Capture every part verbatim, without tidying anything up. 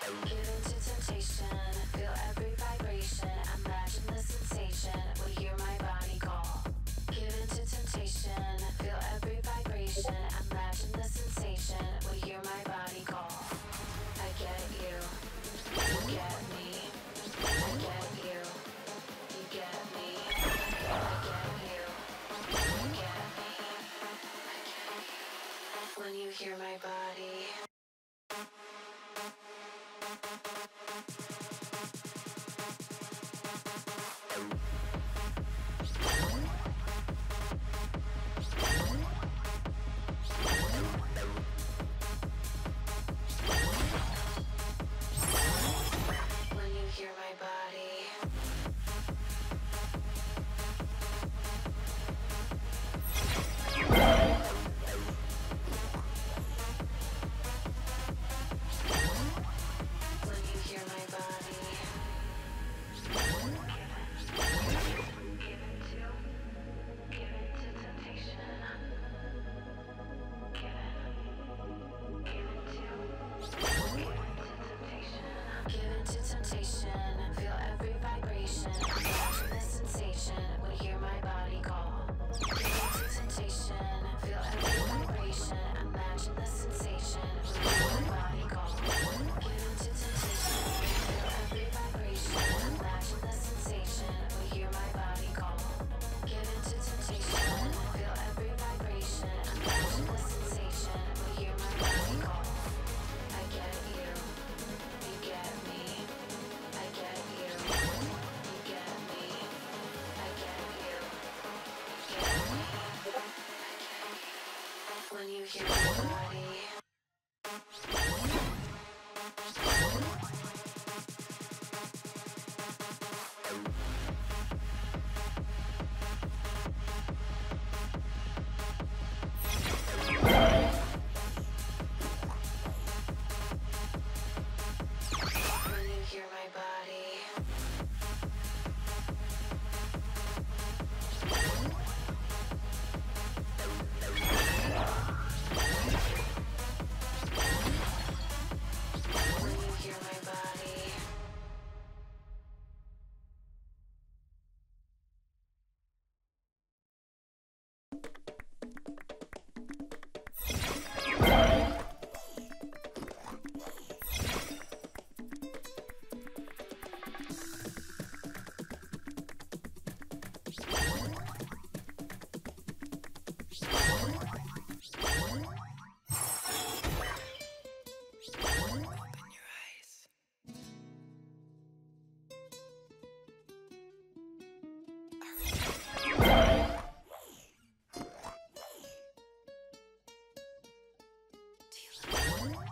Give into temptation, feel every vibration. Imagine the sensation, will hear my body call. Give into temptation, feel every vibration. Imagine the sensation, will hear my body call. I get you, you get me. I get you, you get me. I get you, you get me. I get you. When you hear my body. When you hear my body. When you hear my body. Give into, give into temptation. Give in, give into, give into temptation. Give into temptation, feel every vibration. Imagine the sensation, when you hear my body call. Give into temptation, feel every vibration. Imagine the sensation, when you hear my body call. Give into temptation, feel every vibration. Imagine the sensation, when you hear my body call. Give into temptation, feel every vibration. Imagine the sensation, when you hear my body call. I get you, you get me. I get you, you get me. I get you, you get me. I get you. When you hear my body. When you hear my body. When you hear my body. Open your eyes. Do you love me?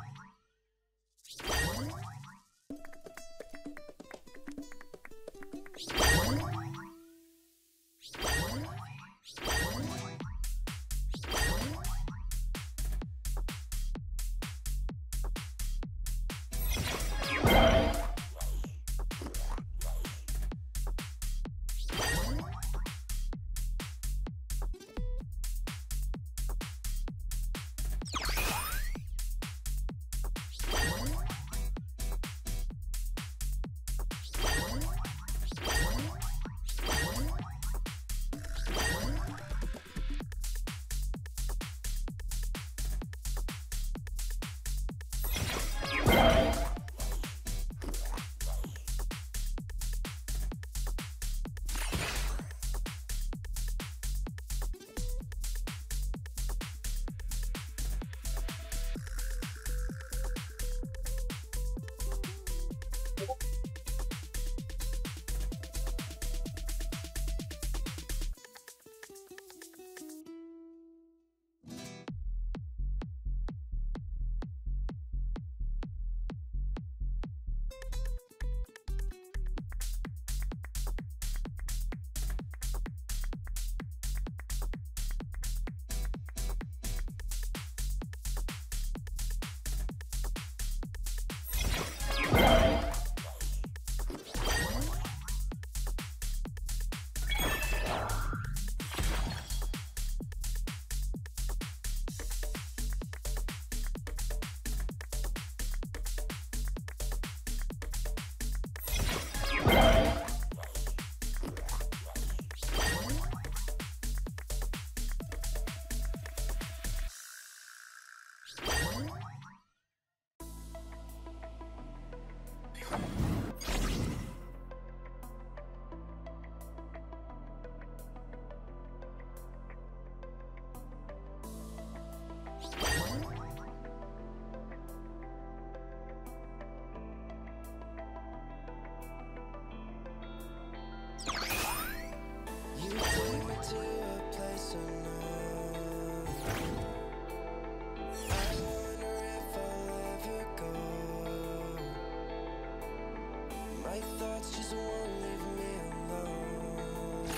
My thoughts just won't leave me alone.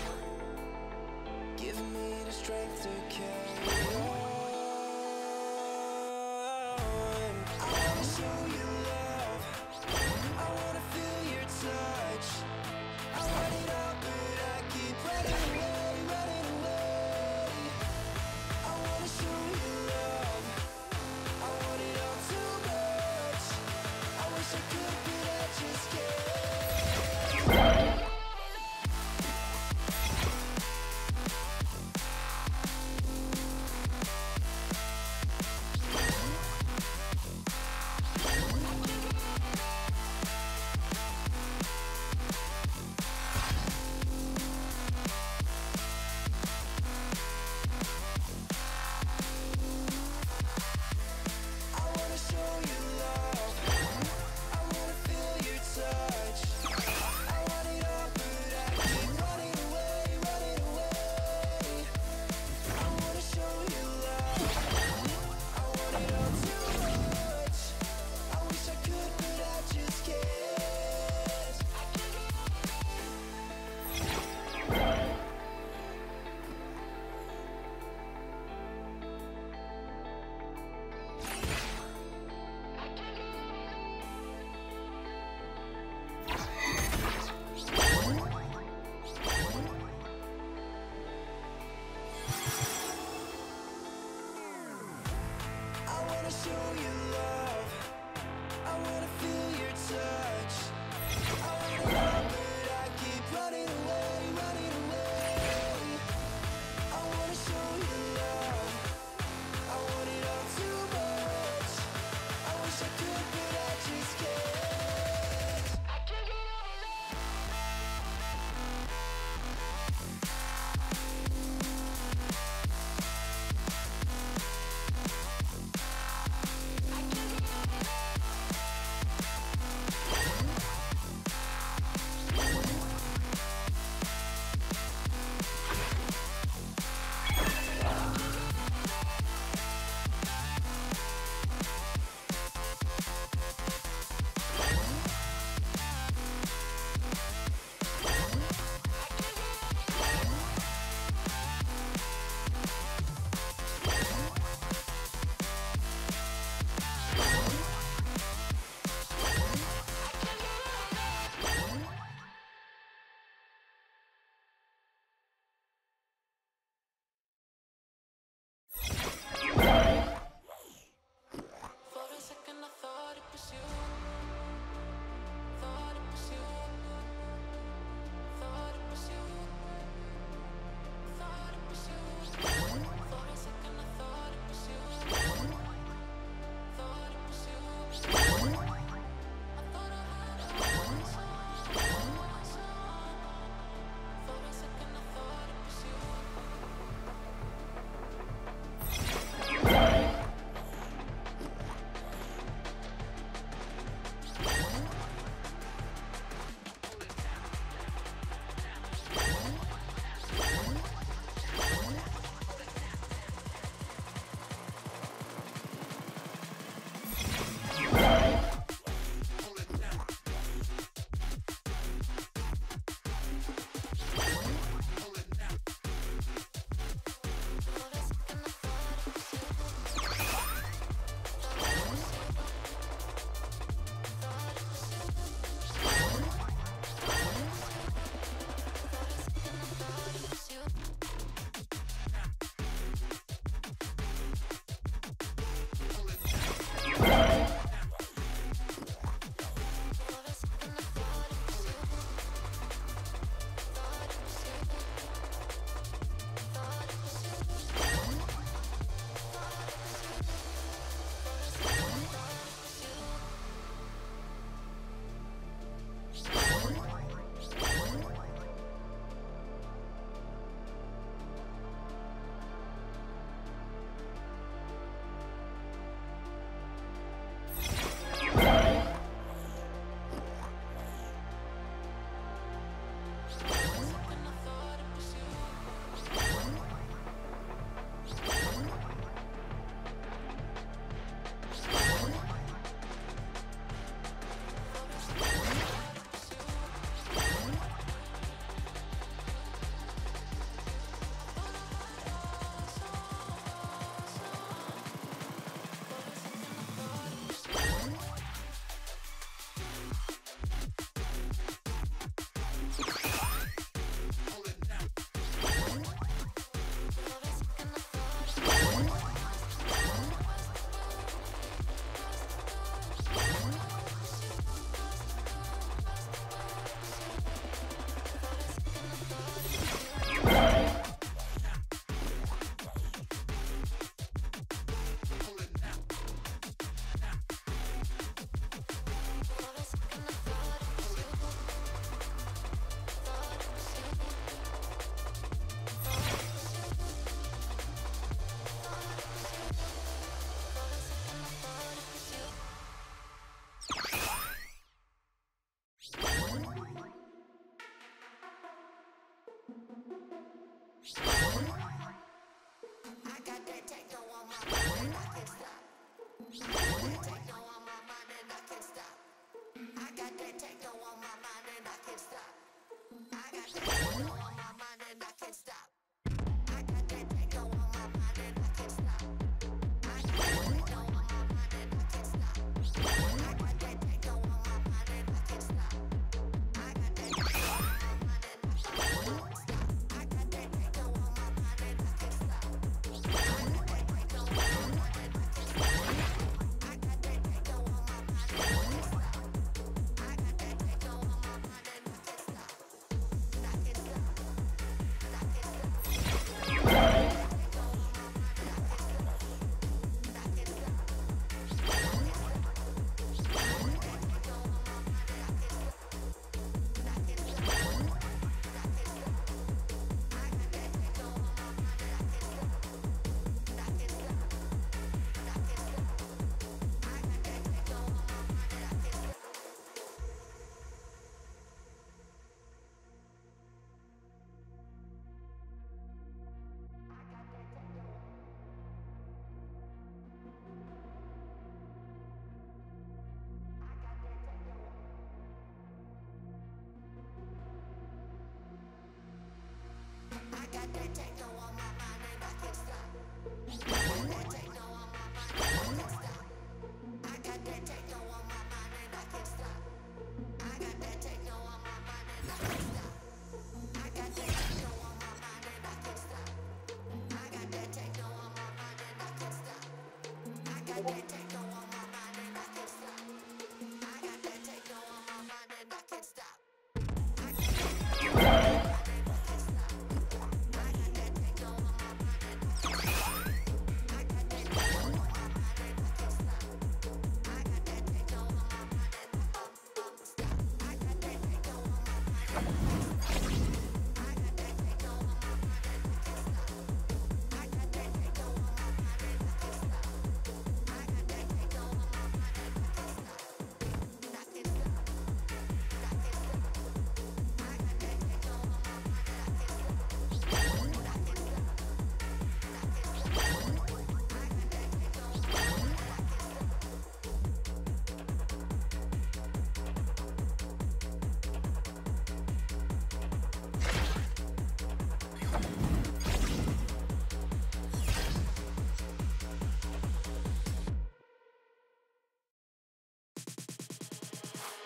Give me the strength to carry on. I wanna show you love, I wanna feel your touch. I want it all, but I keep running away, running away. I wanna show you love, I want it all too much. I wish I could, but I just can't.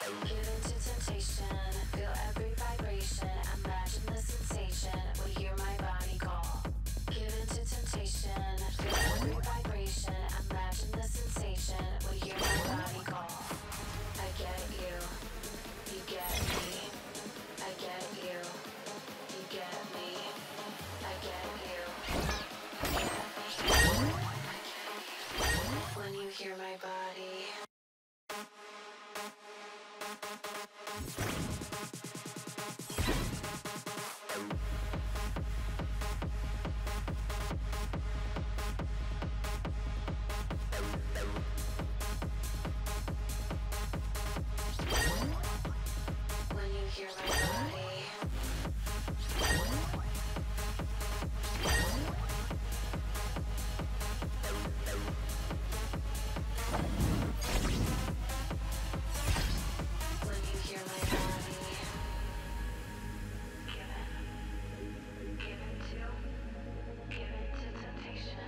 Give into temptation, feel every vibration. Imagine the sensation when you hear my body call. Give into temptation, feel every vibration. Imagine the sensation when you hear my body call. I get you, you get me. I get you, you get me. I get you, you get me. When you hear my body. When you hear my body. When you hear my body. Give in. Give into. Give into temptation.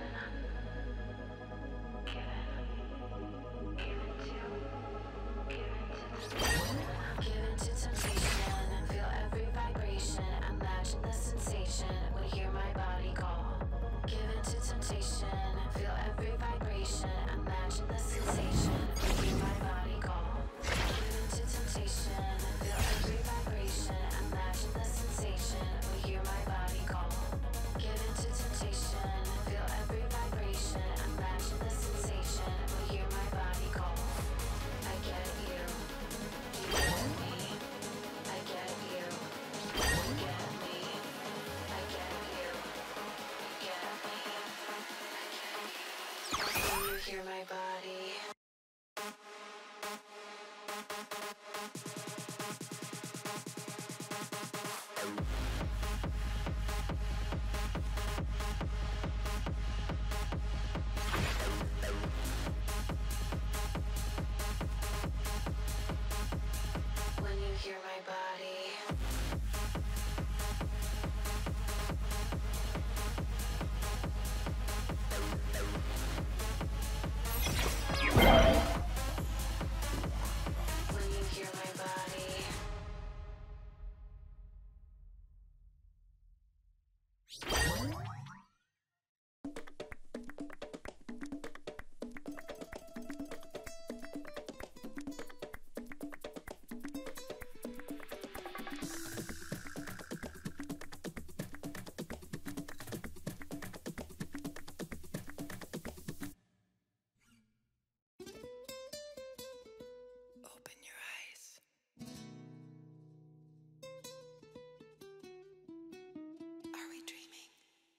Give in. Give into. Give into temptation. Give into temptation. Feel every vibration. Imagine the sensation when you hear my body call. Give into temptation. Feel every vibration. Imagine the sensation when you hear my body call. Give into temptation. Feel every vibration. Imagine the sensation when you hear my body call. Give into temptation. Feel every vibration. Imagine the sensation when you hear my body call. I get you. You get me. I get you. You get me. I get you. You get me. I get you. When you hear my body. When you hear my body. When you hear my body. Open your eyes. Are we dreaming?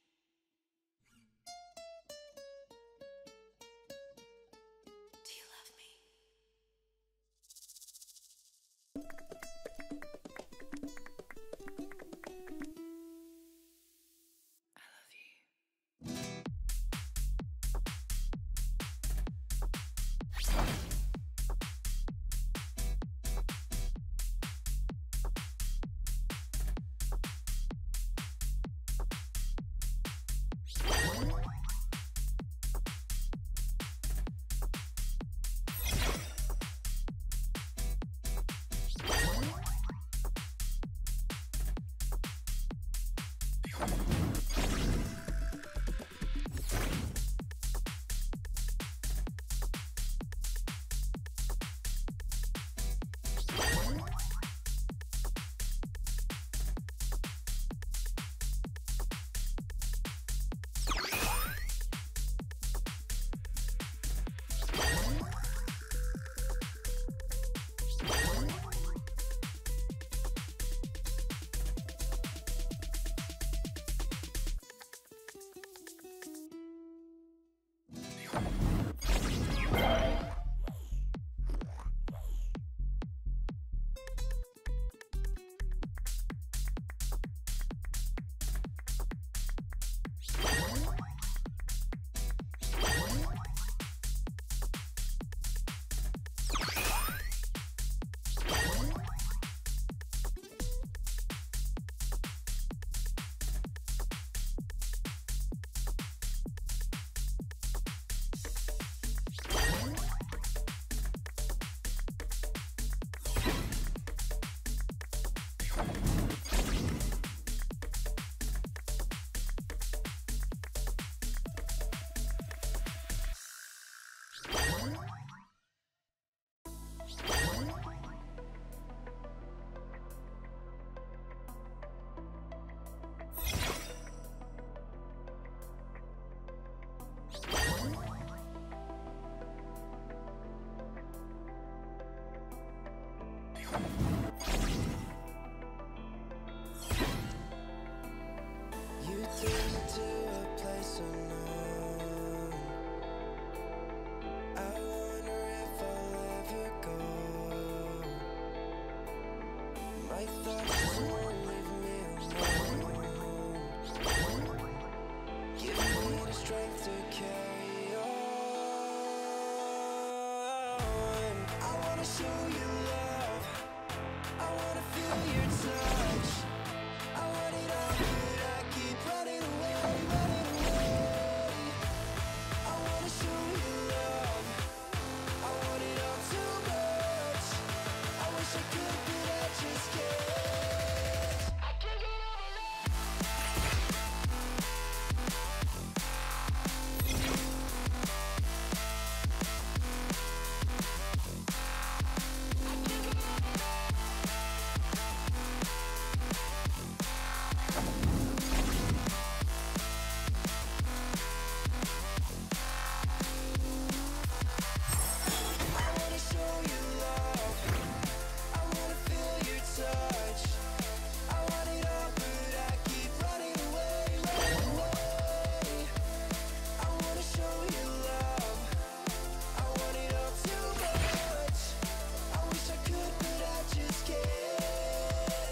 Do you love me? I love you. You take me to a place unknown. I wonder if I'll ever go. My thoughts just won't leave me alone. Give me the strength to carry on. I wanna show you love. I wanna feel your touch. I want it all, but I keep running away, running away. I wanna show you love. I want it all too much. I wish I could, but I just can't. I can't get enough. I wanna show you love. I wanna feel your touch. I want it all, but I keep running away, running away. I wanna show you love. I want it all too much. I wish I could, but I just can't.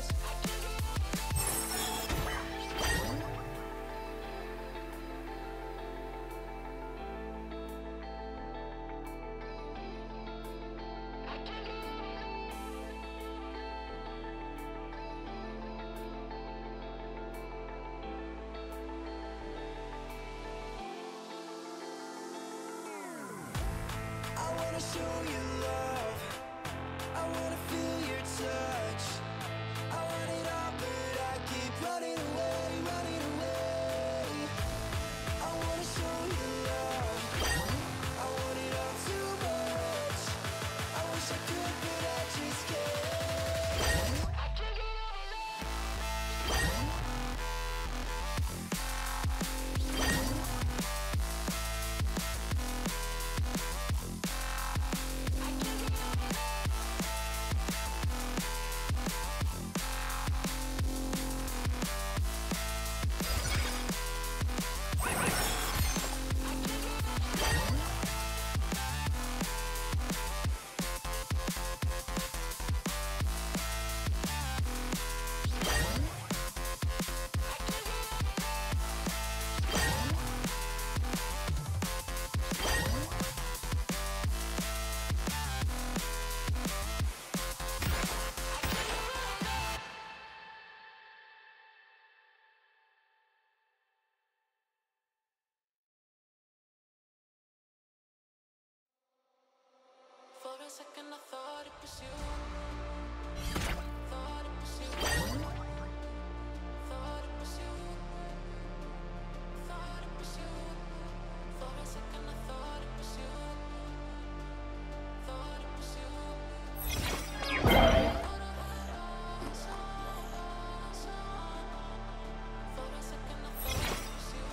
I wanna show you love. I wanna feel your touch. I want it all, but I keep running away, running away. I wanna show you love. I want it all too much. I wish I could, but I just can't. I can't get enough. For a second I thought it was you. Thought it was you. Thought it was you. Thought it was you. For a second I thought it was you. Thought it was you. Thought I had all this on, all this on. For a second I thought it was you.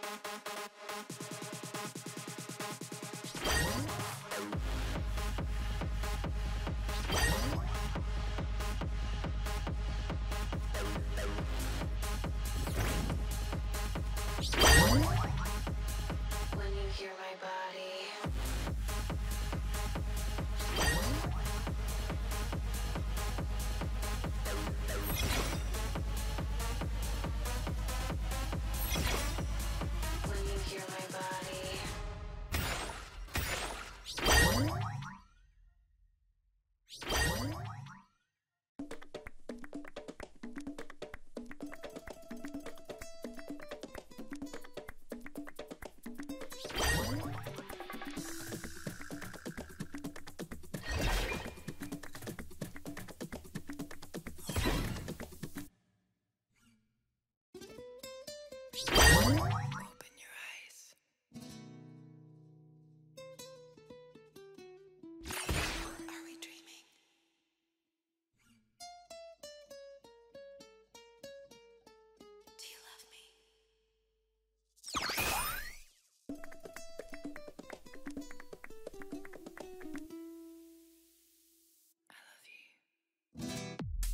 When you hear my body. When you hear my body. Open your eyes. Are we dreaming? Do you love me? I love you.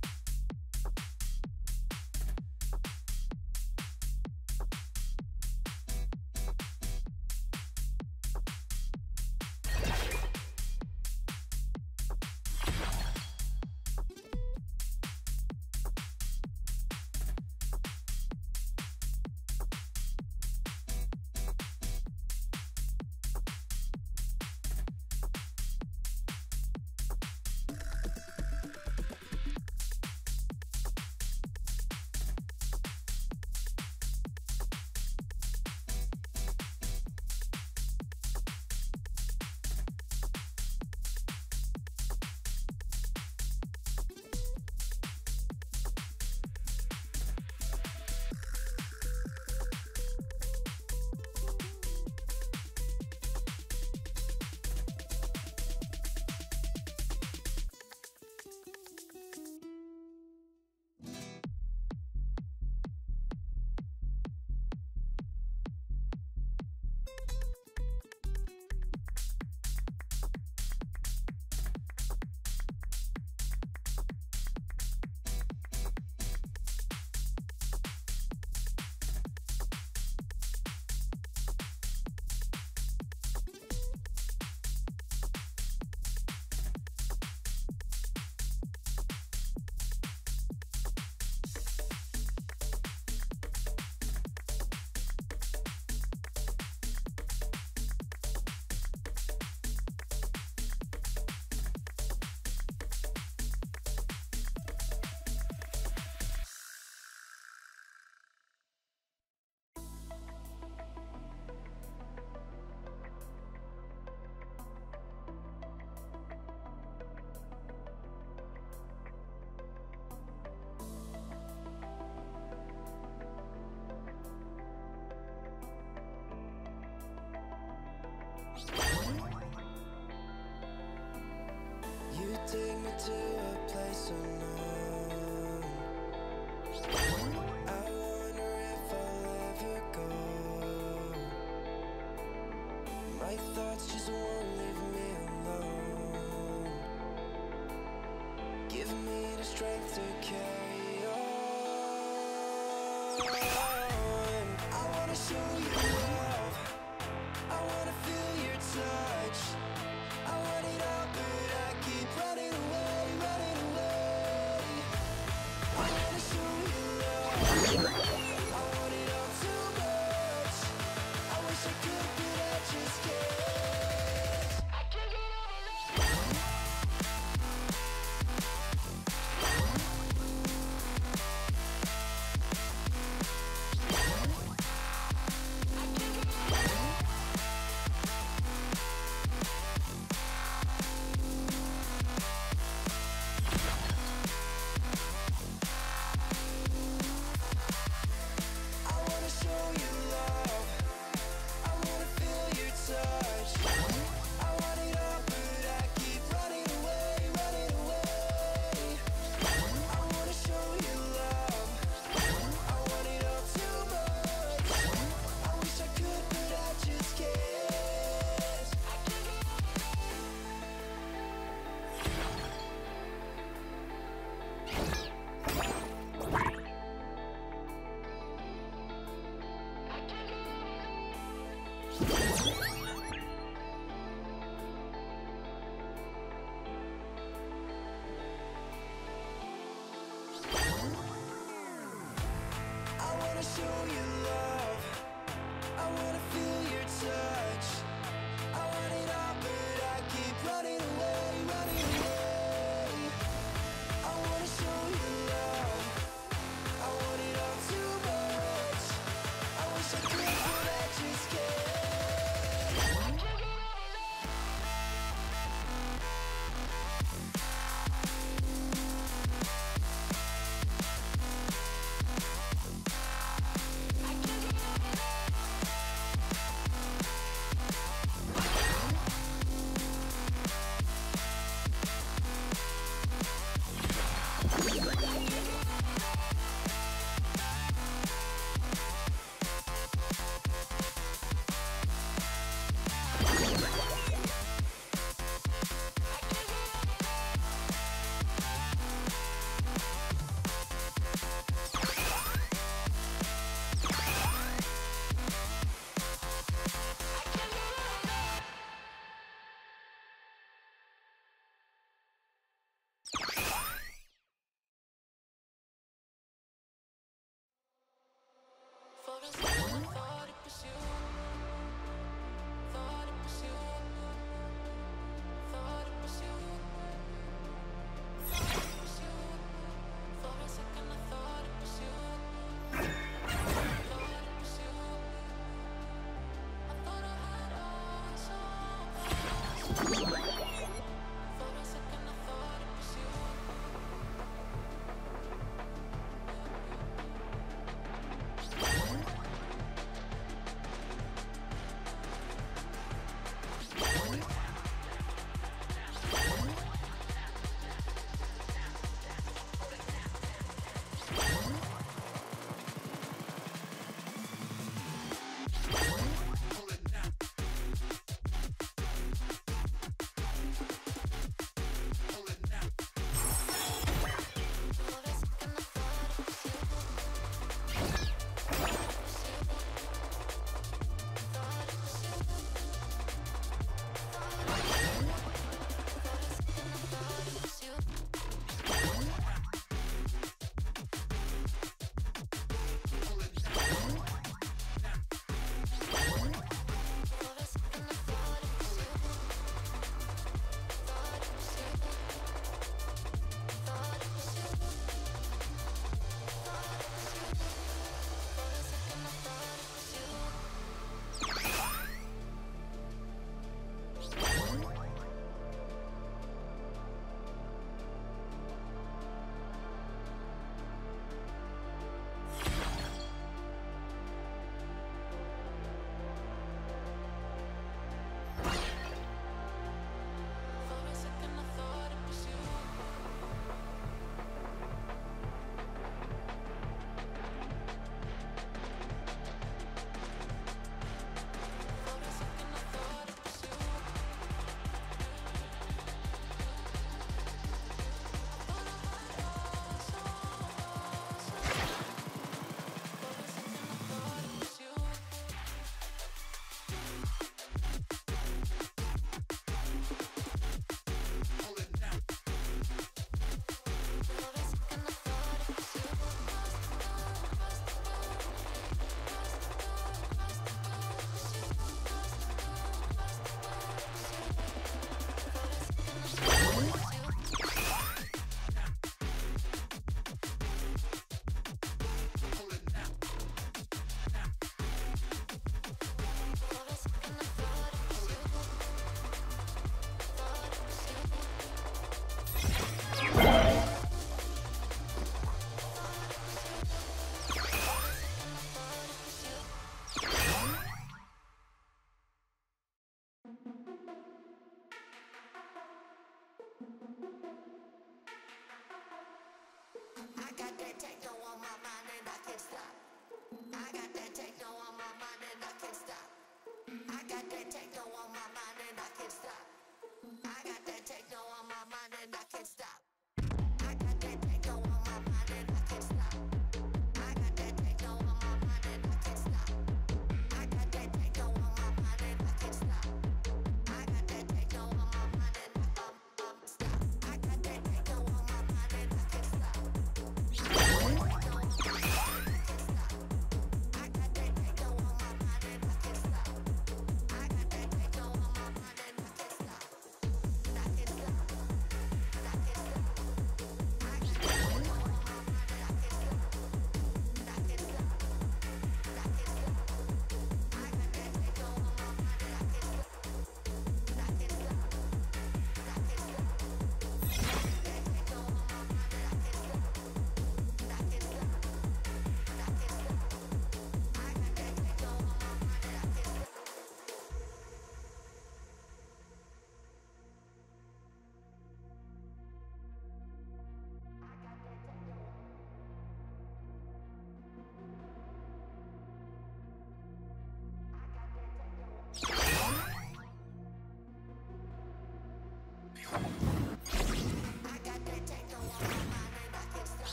You take me to a place unknown. I wonder if I'll ever go. My thoughts just won't leave me alone. Give me the strength to carry on. I wanna show you love. I wanna feel your touch. I want it all, but I keep running away, running away. I wanna show you love. I want it all too much. I wish I could, but I just can't. I can't get over love. I wanna show you love. I wanna feel your touch. I want it all, but I keep running away, running away. I wanna show you love. I want it all too much. I wish I could, but I just can't.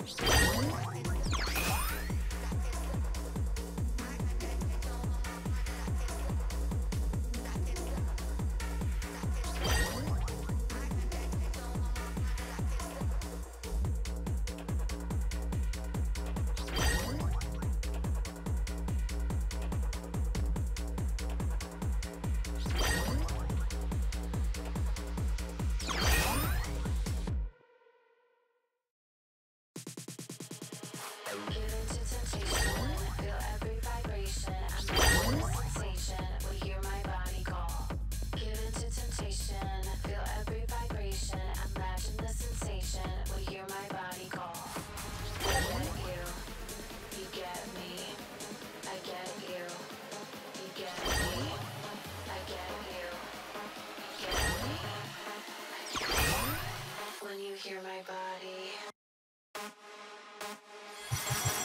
Give into temptation, feel every vibration. Imagine the sensation, will hear my body call. Give into temptation, feel every vibration. Imagine the sensation, will hear my body call. I get you, you get me. I get you, you get me. I get you, you get me. When you hear my body.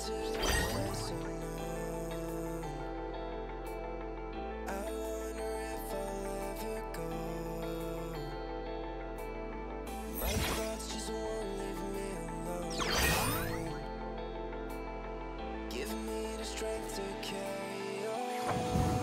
to a place unknown. I wonder if I'll ever go. My thoughts just won't leave me alone. Give me the strength to carry on.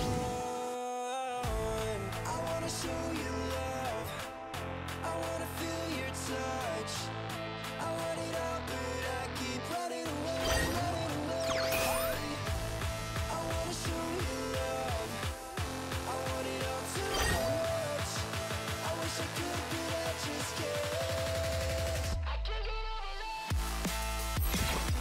I wanna show you love. I wanna feel your touch. I want it all, but I keep running away, running away. I wanna show you love. I want it all too much. I wish I could, but I just can't. I can't get over love.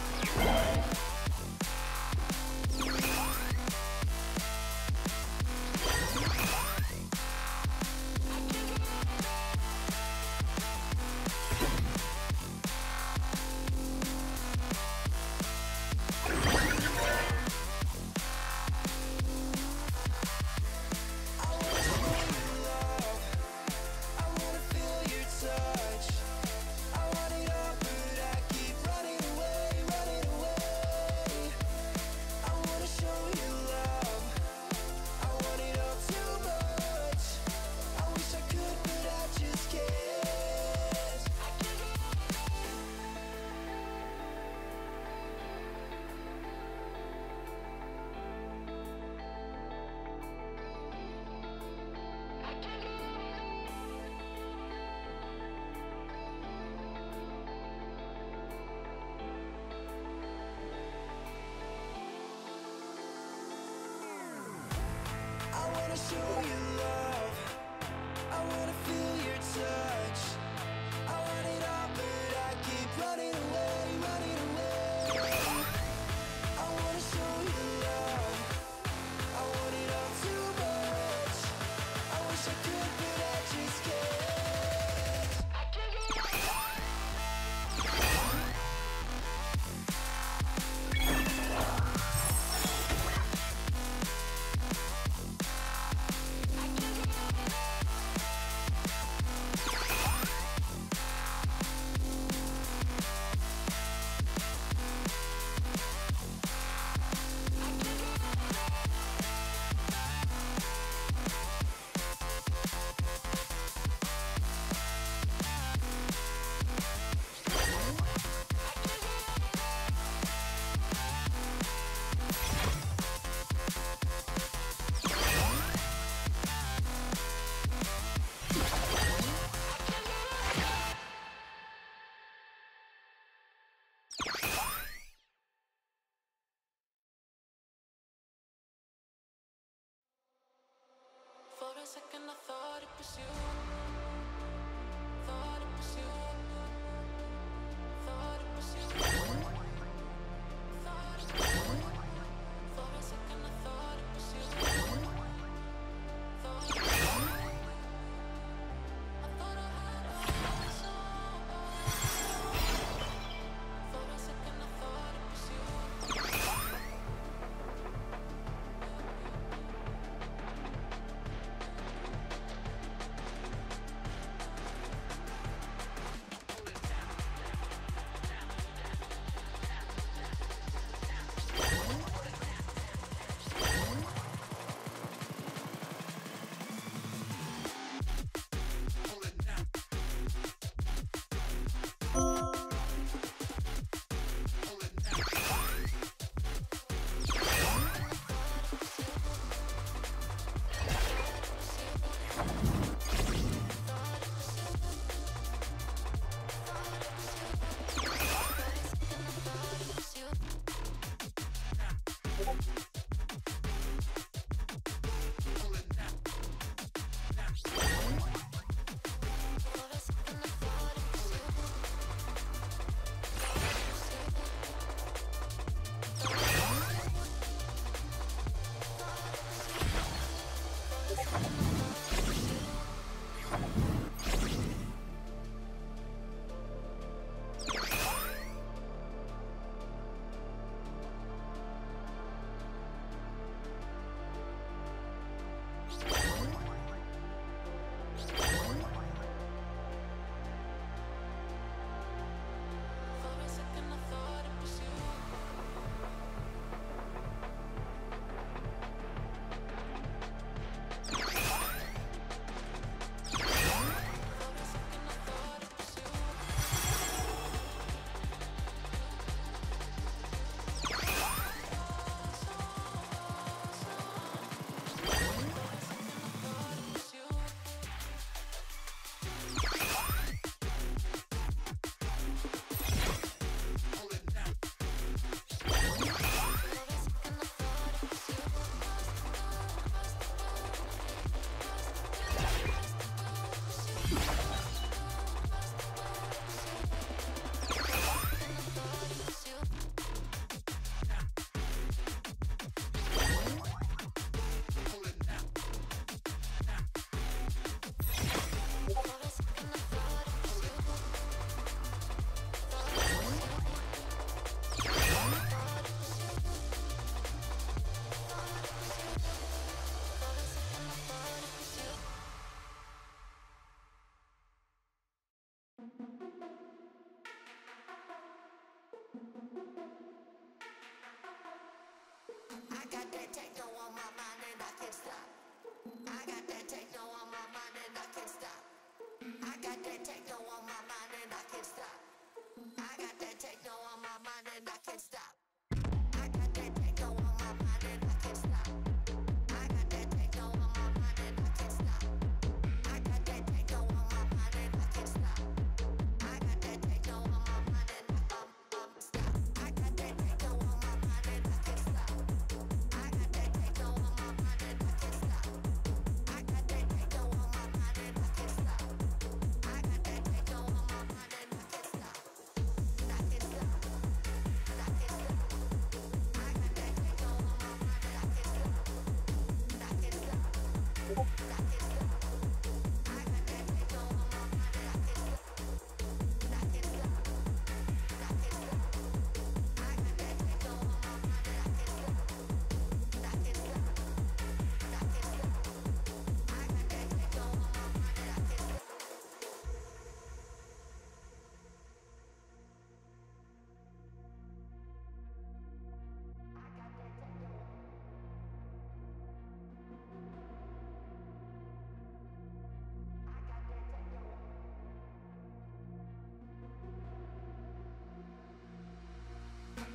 I wanna feel your touch. I want it all, but I keep running away, running away. I wanna show you love. I want it all too much. I wish I could, but I just can't. I can't get I wanna show you love. I wanna feel your touch. I want it all, but I keep running away, running away. I wanna show you love. I want it all too much. I wish I could, but I just can't. I can't get For a second I thought it was you. Thought it was you. Thought it was you. Thought it was you. For a second I thought it was you. Thought it was you. I thought I had eyes on. For a second I thought it was you.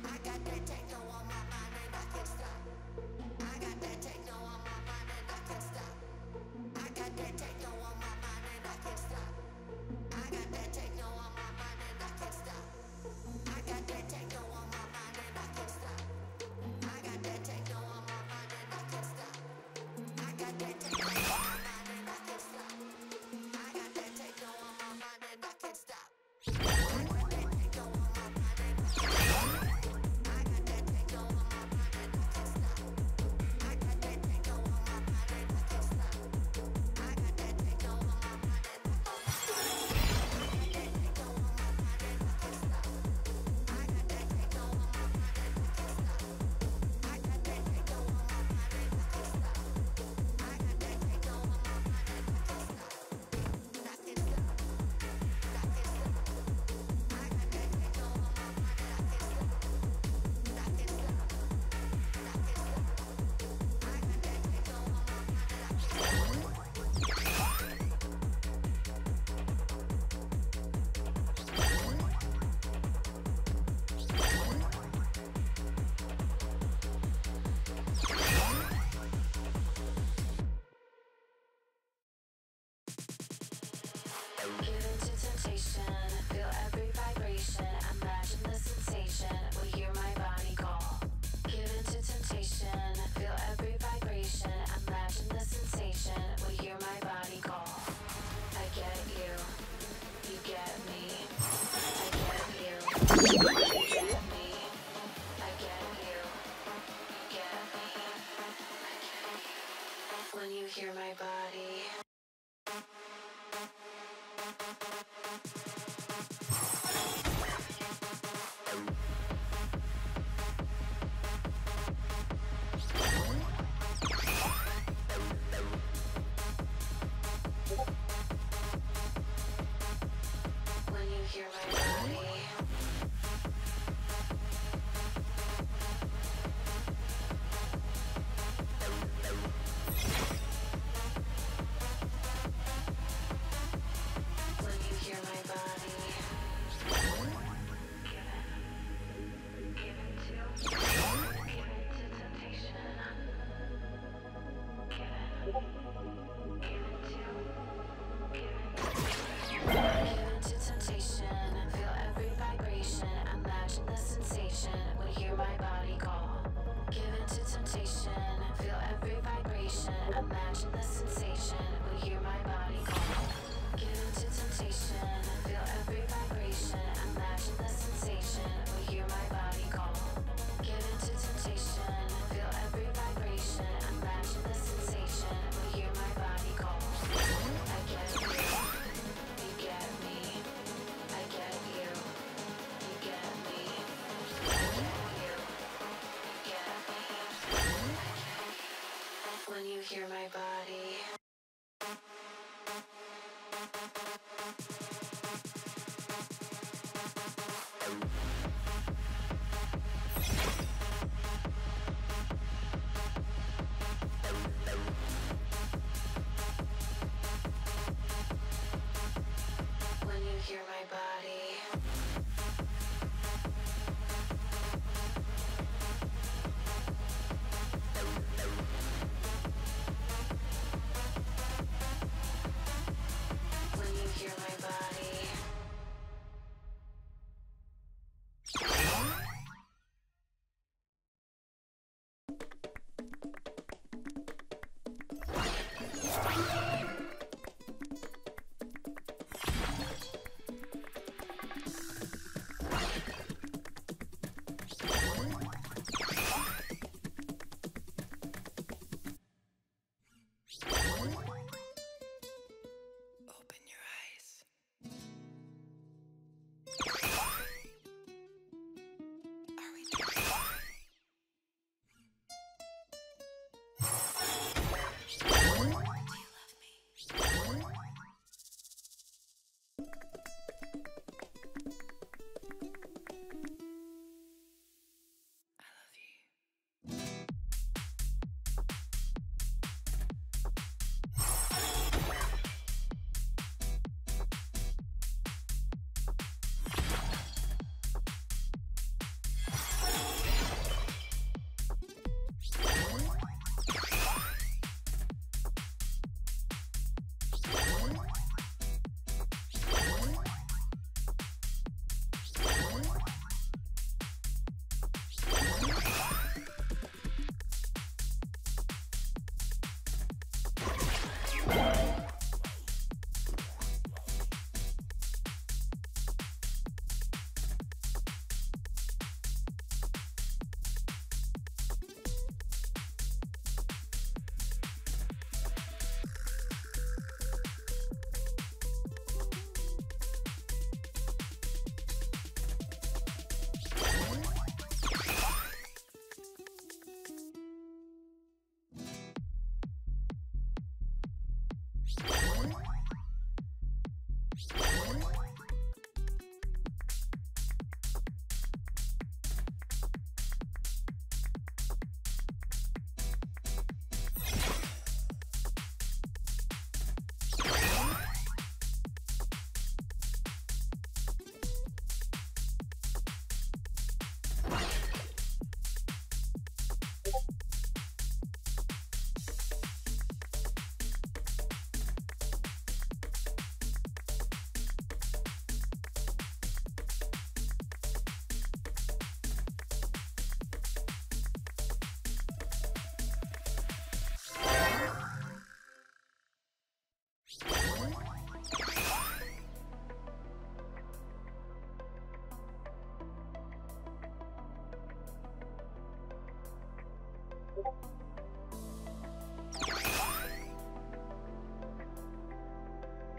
I got that techno on my mind and I can't stop. I got that techno on my mind and I can't stop. I got that techno on my mind and I can't stop. I got that techno on my mind and I can't stop. I got that techno on my mind and I can't stop. I got that techno on my mind and I can't stop. I got that techno on my mind and I can't stop. I got that techno on my mind and I can't stop. I got that techno on my mind and I can't stop. I got that techno on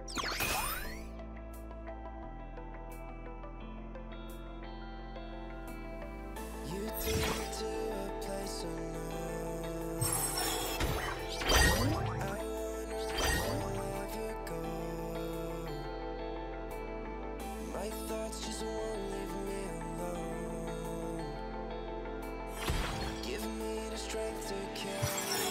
You take me to a place unknown. I wonder if I'll ever go. My thoughts just won't leave me alone. Give me the strength to carry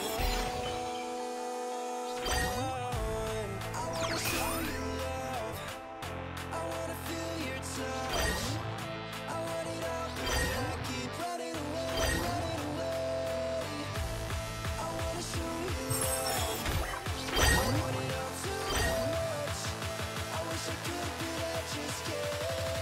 on. I wanna show you love. I wanna feel your touch. I want it all, but I keep running away, running away. I wanna show you love. I want it all too much. I wish I could, but I just can't.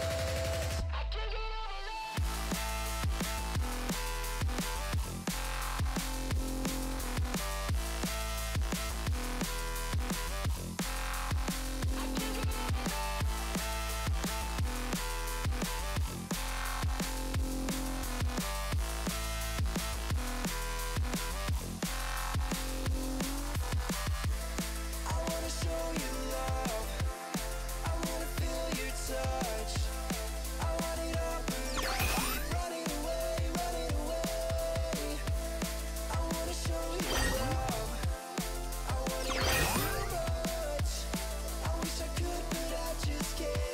I wanna show you love. I wanna feel your touch. I want it all, but I keep running away, running away. I wanna show you love. I want it all too much. I wish I could, but I just can't.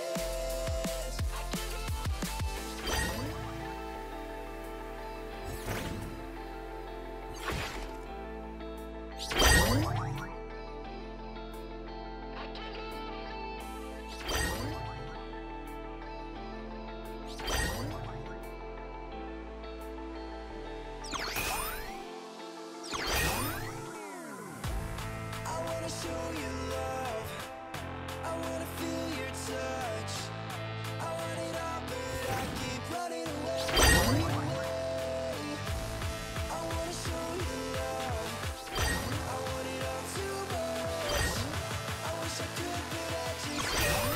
I wanna show you love. I wanna feel your touch. I want it all, but I keep running away, running away. I wanna show you love. I want it all too much. I wish I could, but I just can't.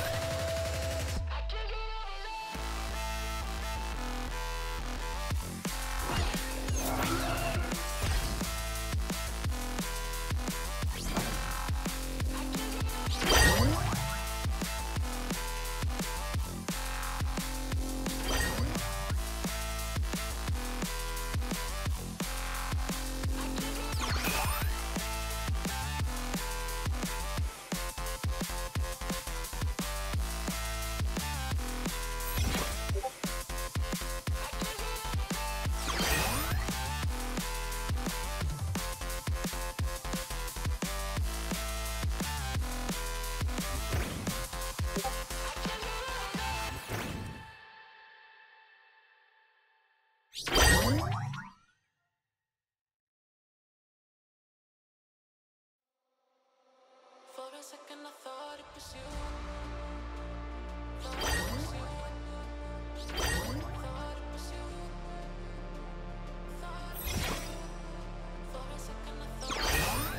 For a second I thought it was you. Thought it was you. Thought it was you. Thought it was you. For a second I thought it was you.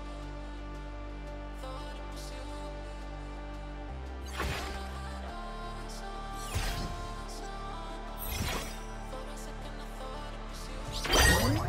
Thought it was you. Thought I had eyes on, eyes on. For a second I thought it was you.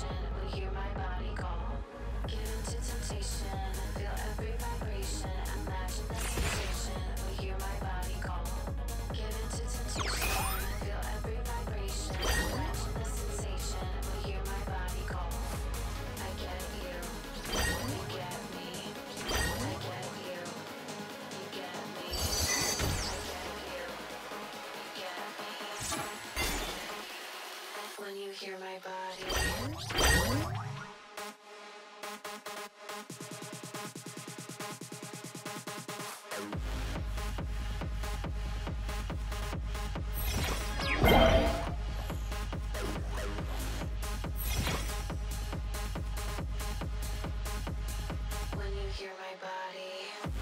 sensation when you hear my body call. Give into temptation, feel every vibration. Imagine the sensation when you hear my body call. Give into temptation, feel every vibration. Imagine the sensation when you hear my body call. I get you, you get me. I get you, you get me. I get you, you get me. When you hear my body. When you hear my body.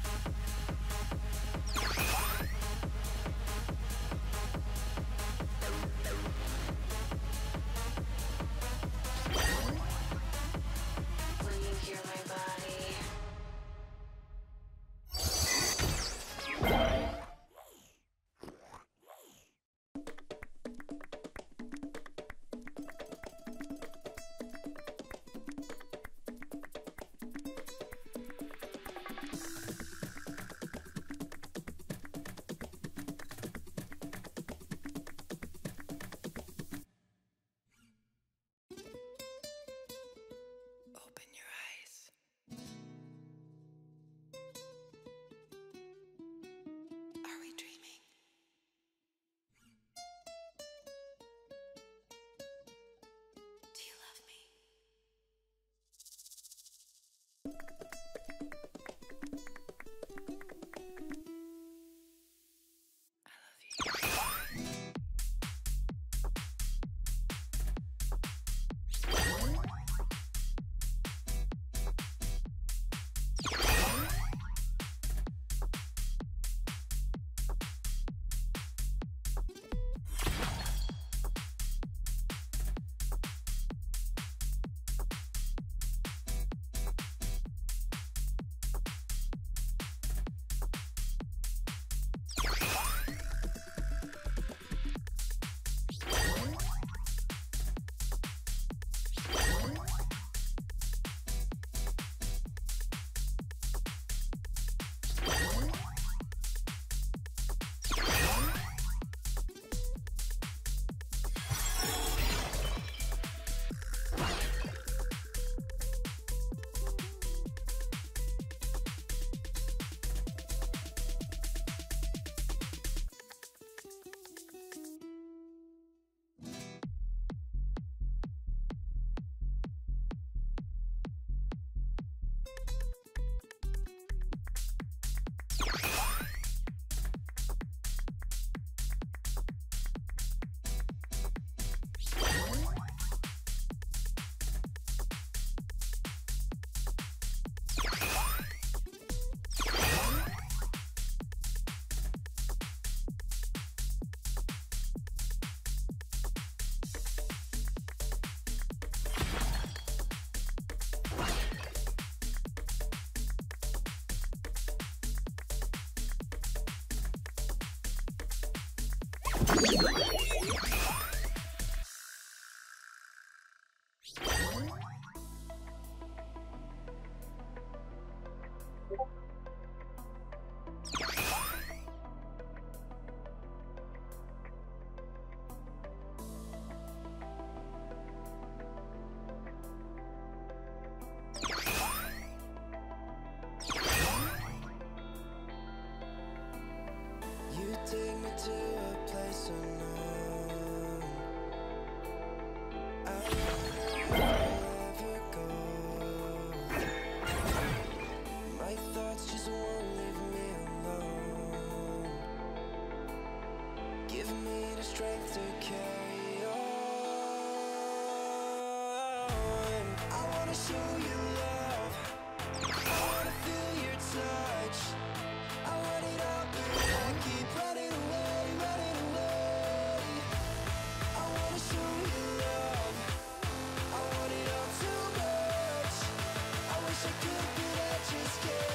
When you hear my body. Open your eyes. Are we dreaming? Do you love me? I love you. You take me to a place unknown. I wonder if I'll ever go. My thoughts just won't leave me alone. Give me the strength to carry on. I wanna show you love. I wanna feel your touch. I want it all, but I keep running away, running away. I wanna show you love. I want it all too much. I wish I could, but I just can't.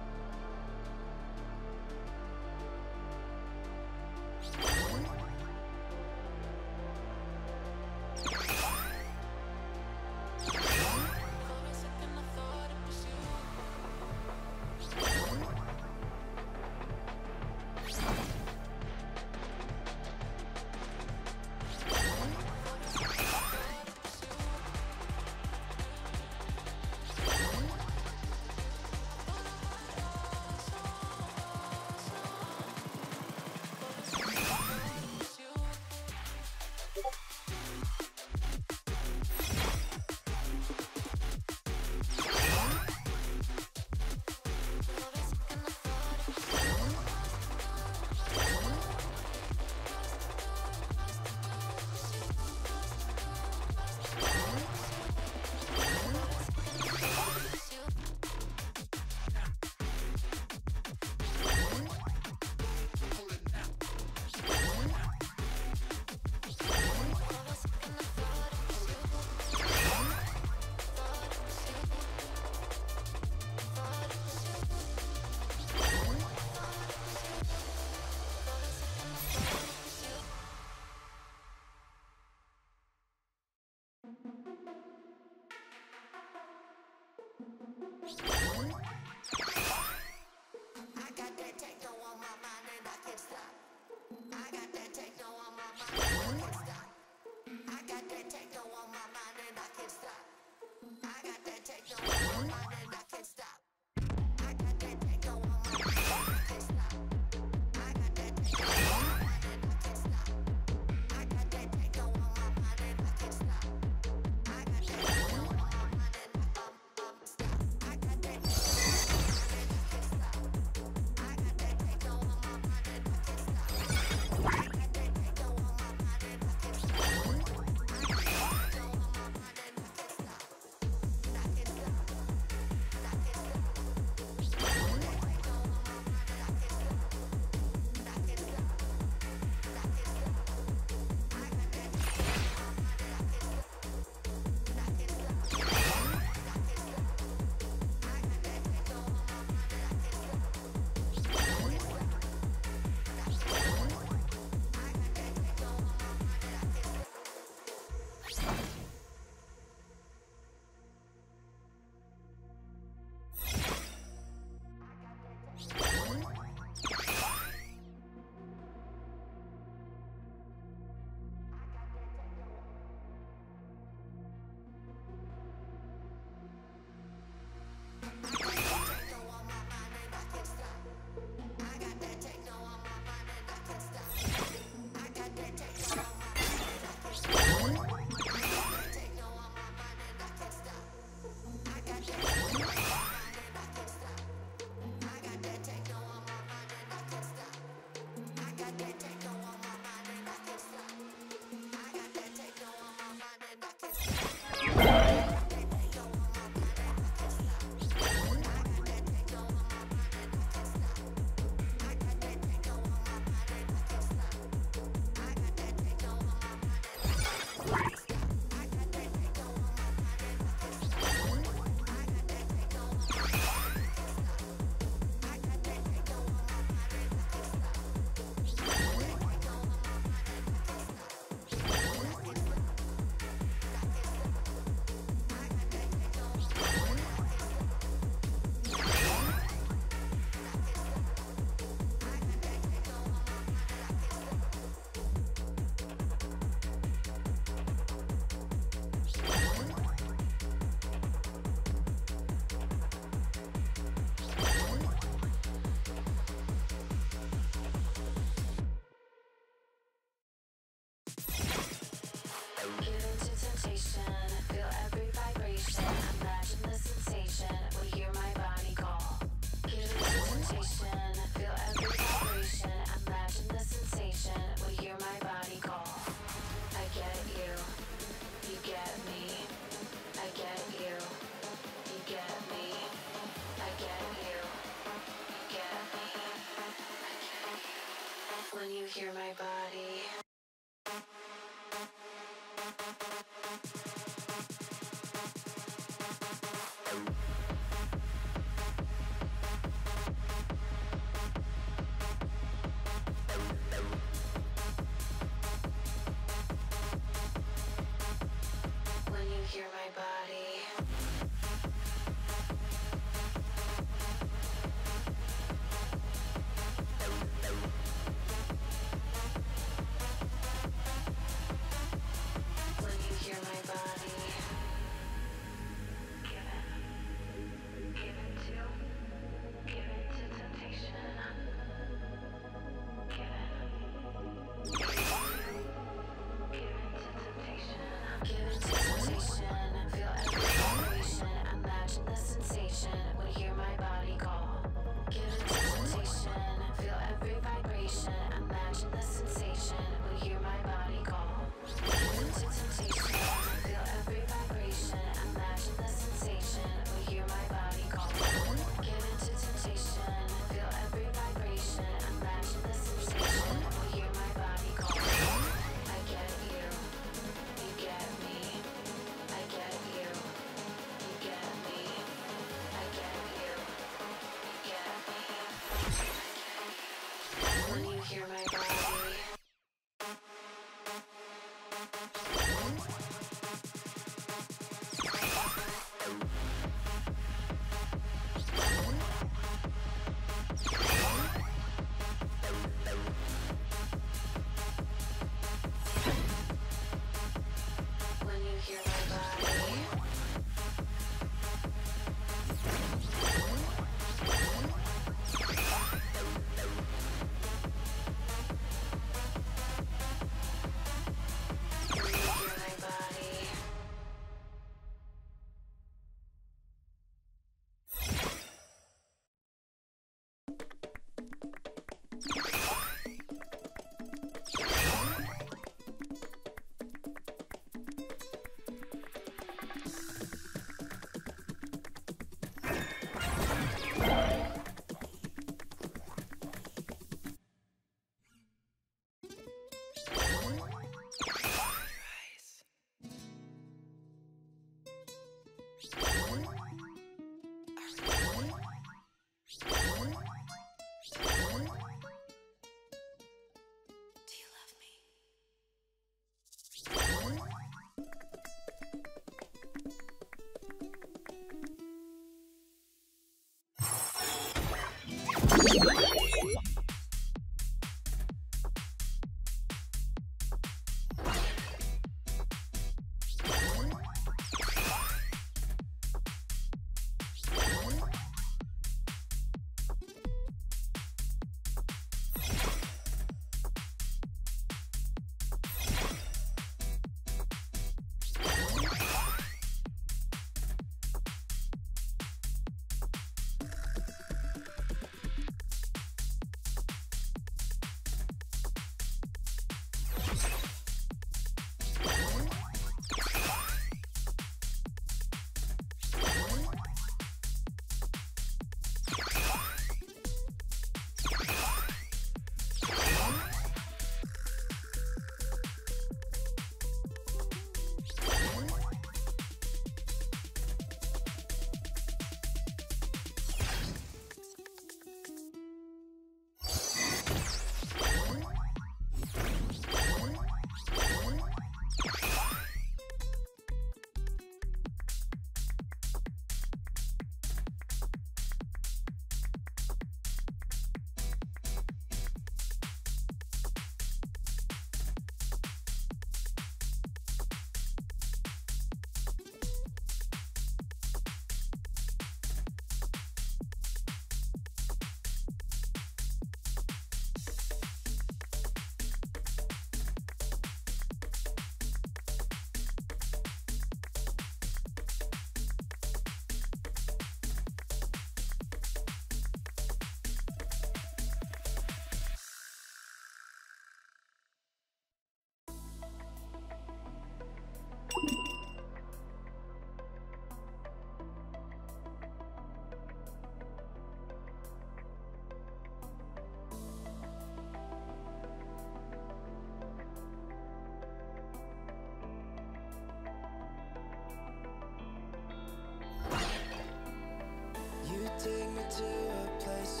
Take me to a place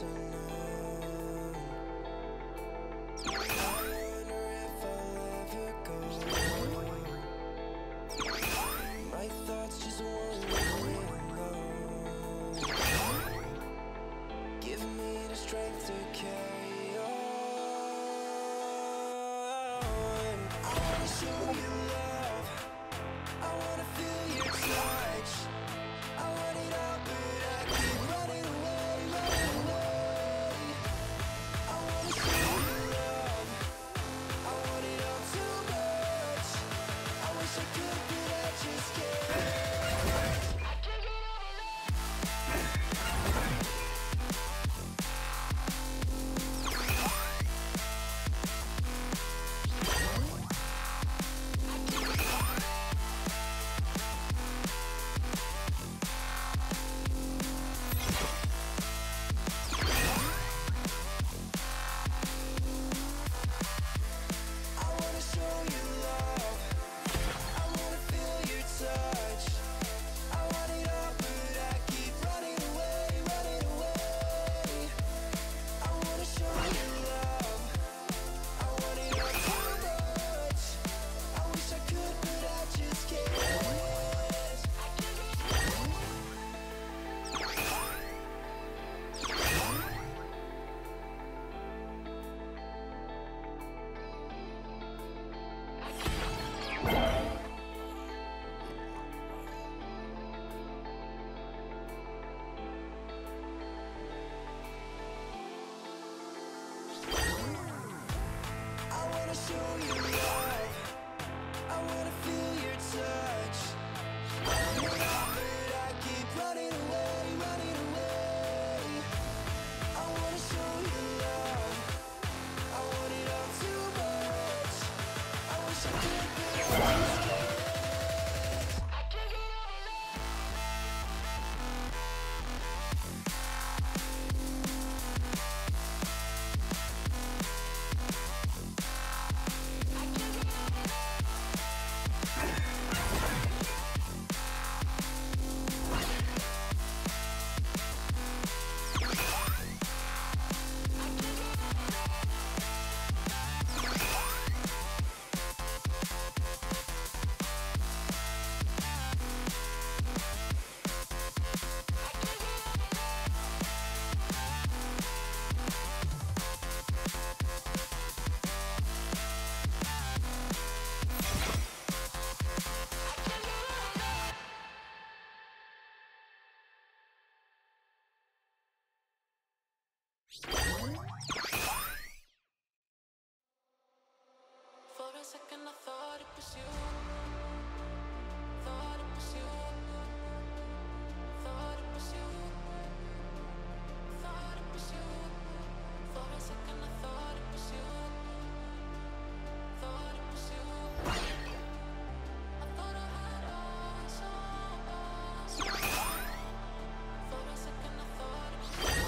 unknown. I wonder if I'll ever go. My thoughts just wander alone. Give me the strength to carry on. I wanna show you love. I wanna feel your touch. I want it all, but I keep running away, running away. I wanna show you love. I want it all too much. I wish I could, but I just can't. I second I thought it was you. Thought it was you. Thought it was you. Thought it was you. For a second I thought it was you. Thought it was you. I thought I had answers. For a second I thought it was you.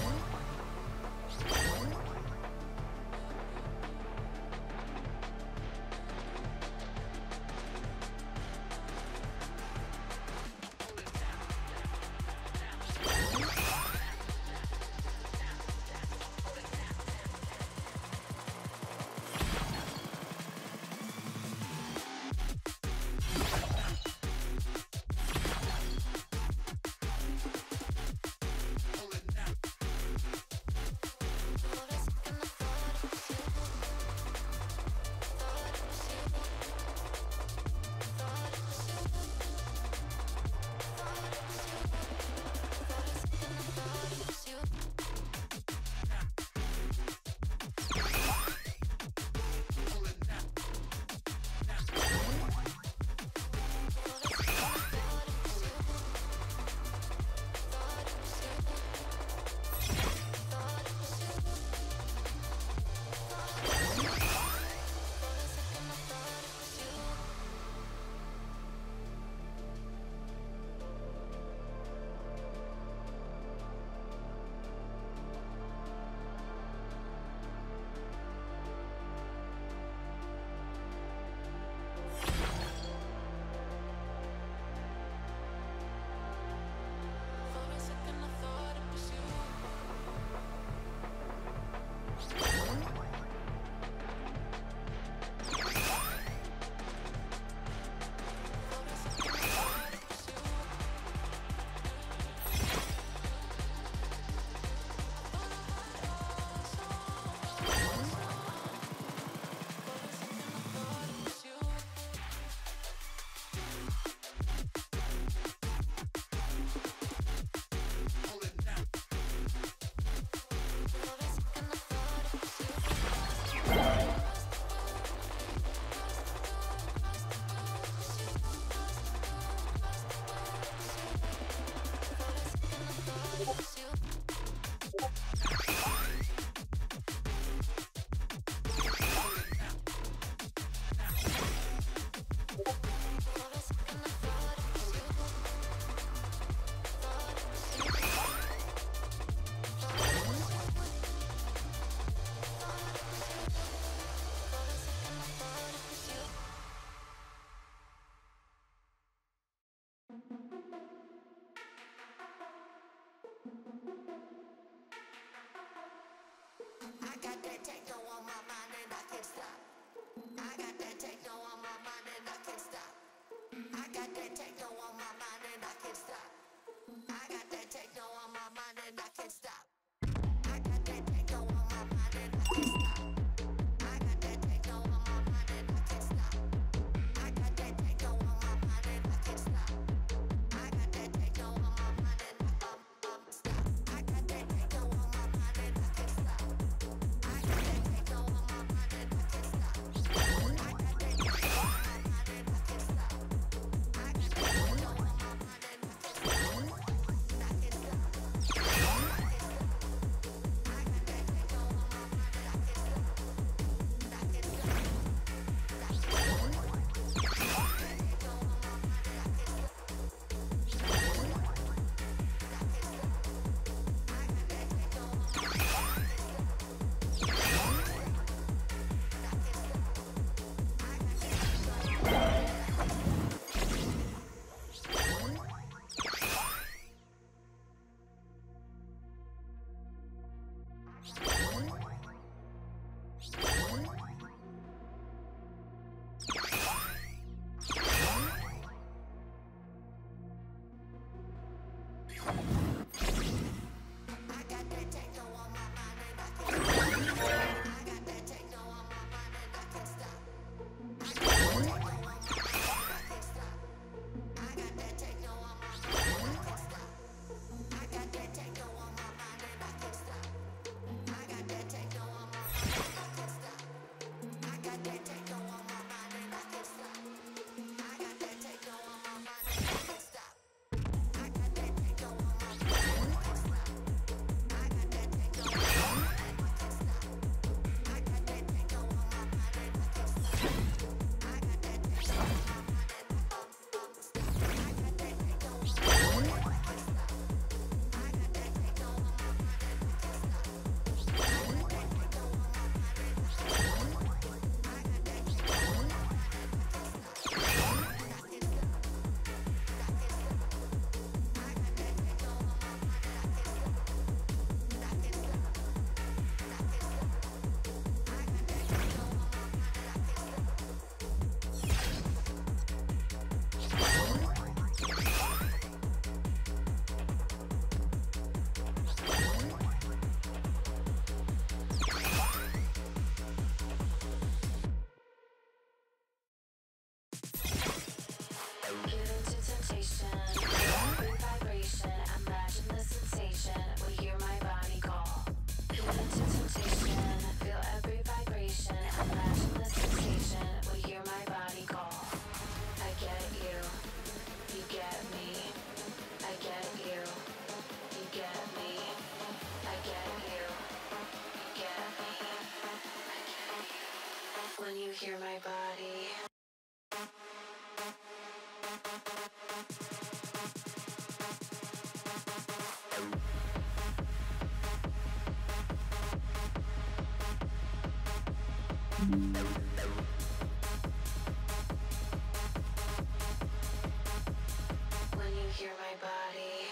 When you hear my body.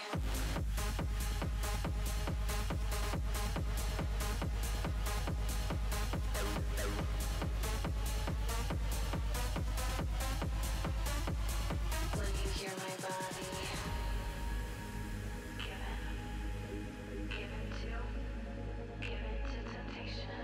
When you hear my body. Give in. Give in to. Give in to temptation.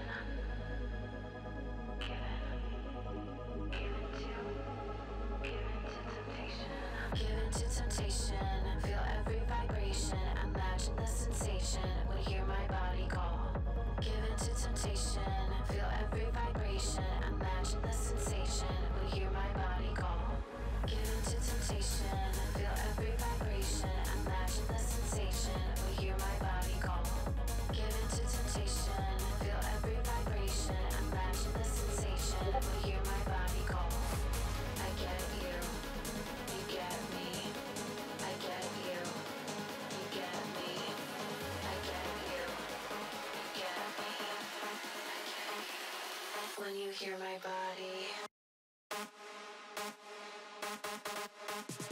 Give in. Give in to. Give in to temptation. Give in to temptation. Feel every vibration. Imagine the sensation when you hear my body call. Give in to temptation. Feel every vibration. Imagine the sensation when you hear my body call. Give in to temptation. Feel every vibration. Imagine the sensation when you hear my body call. Give in to temptation. Feel every vibration. Imagine the sensation when you hear my body call. I get you. You get me. I get you. You get me. I get you. You get me. I get you. When you hear my body.